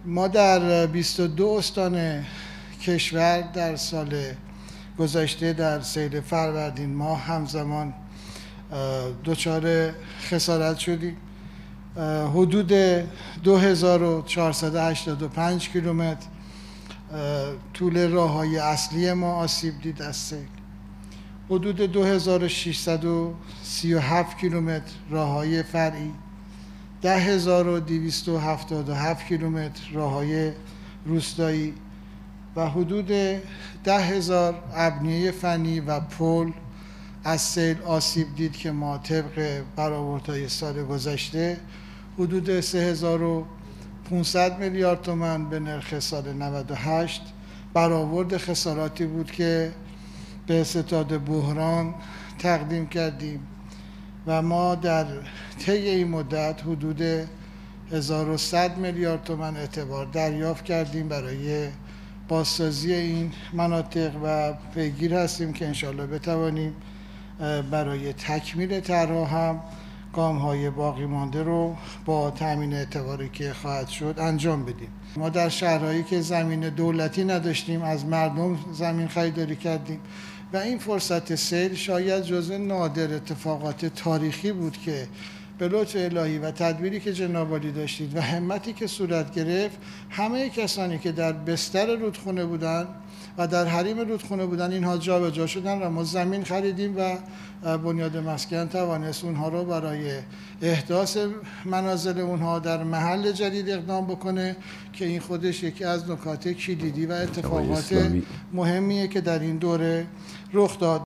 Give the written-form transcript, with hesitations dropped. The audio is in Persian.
ما در 22 استان کشور در سال گذشته در سیل فروردین ماه همزمان دچار خسارت شدیم. حدود 2485 کیلومتر طول راه‌های اصلی ما آسیب دید از سیل. حدود 2637 کیلومتر راه‌های فرعی، 10277 کیلومتر راه‌های روستایی و حدود 10,000 ابنیه فنی و پل از سیل آسیب دید که ما طبق برآوردهای سال گذشته حدود 3500 میلیارد تومان به نرخ سال 98 برآورد خساراتی بود که به ستاد بحران تقدیم کردیم و ما در طی این مدت حدود 1100 میلیارد تومان اعتبار دریافت کردیم برای بازسازی این مناطق و پیگیر هستیم که انشالله بتوانیم برای تکمیل طرح‌ها هم گام‌های باقی مانده رو با تامین اعتباری که خواهد شد انجام بدیم. ما در شهرهایی که زمین دولتی نداشتیم از مردم زمین خریداری کردیم و این فرصت سیل شاید جزو نادر اتفاقات تاریخی بود که به لطف الهی و تدبیری که جناب عالی داشتید و همتی که صورت گرفت، همه کسانی که در بستر رودخونه بودن و در حریم رودخونه بودن اینها جابجا شدن و ما زمین خریدیم و بنیاد مسکن توانست اونها رو برای احداث منازل اونها در محل جدید اقدام بکنه که این خودش یکی از نکات کلیدی و اتفاقات مهمیه که در این دوره رخ داد.